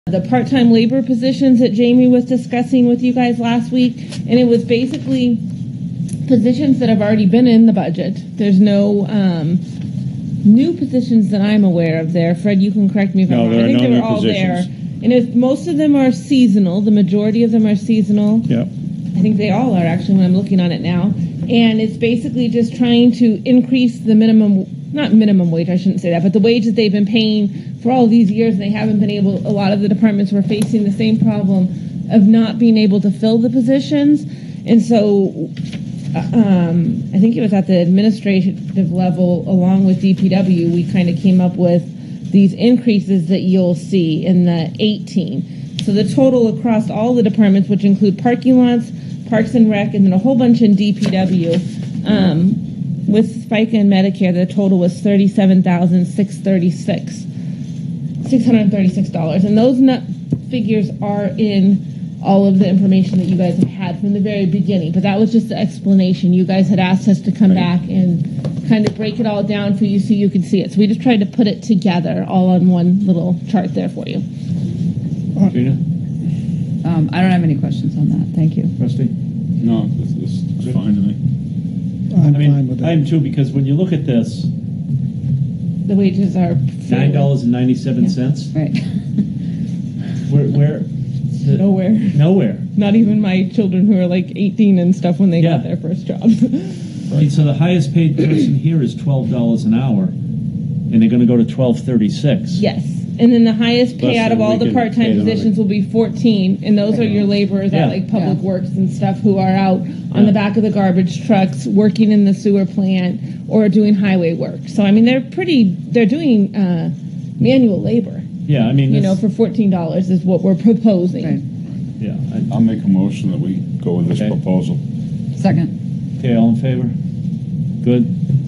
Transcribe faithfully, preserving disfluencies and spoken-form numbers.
the part-time labor positions that Jamie was discussing with you guys last week, and it was basically positions that have already been in the budget. There's no um, new positions that I'm aware of there. Fred, you can correct me if no, I'm wrong. I think no they were new all positions. there. And if most of them are seasonal, the majority of them are seasonal. Yep. I think they all are, actually, when I'm looking on it now. And it's basically just trying to increase the minimum, not minimum wage, I shouldn't say that, but the wage that they've been paying for all these years, and they haven't been able, a lot of the departments were facing the same problem of not being able to fill the positions. And so um, I think it was at the administrative level, along with D P W, we kind of came up with these increases that you'll see in the eighteen. So the total across all the departments, which include parking lots, Parks and Rec, and then a whole bunch in D P W, um, with FICA and Medicare, the total was thirty-seven thousand six hundred thirty-six dollars. And those nut figures are in all of the information that you guys have had from the very beginning. But that was just the explanation. You guys had asked us to come right. back and kind of break it all down for you so you could see it. So we just tried to put it together all on one little chart there for you. Gina? Um, I don't have any questions on that. Thank you. Rusty? No, it's, it's, it's fine to me. I'm I mean, fine with I am that. too, because when you look at this, The wages are nine dollars and ninety-seven cents. Right. Where, where? The, nowhere. Nowhere. Not even my children who are like eighteen and stuff when they Yeah. got their first jobs. I mean, so the highest paid person here is twelve dollars an hour, and they're going to go to twelve thirty-six. Yes. And then the highest pay Plus out of then all we the can part-time pay them positions will be fourteen, and those are your laborers Yeah. at like Public Yeah. Works and stuff who are out on Yeah. the back of the garbage trucks, working in the sewer plant or doing highway work. So I mean, they're pretty. They're doing uh, manual labor. Yeah, I mean, You know, it's- for fourteen dollars is what we're proposing. Right. yeah. I, I'll make a motion that we go with this Okay. proposal. Second. okay, all in favor? Good.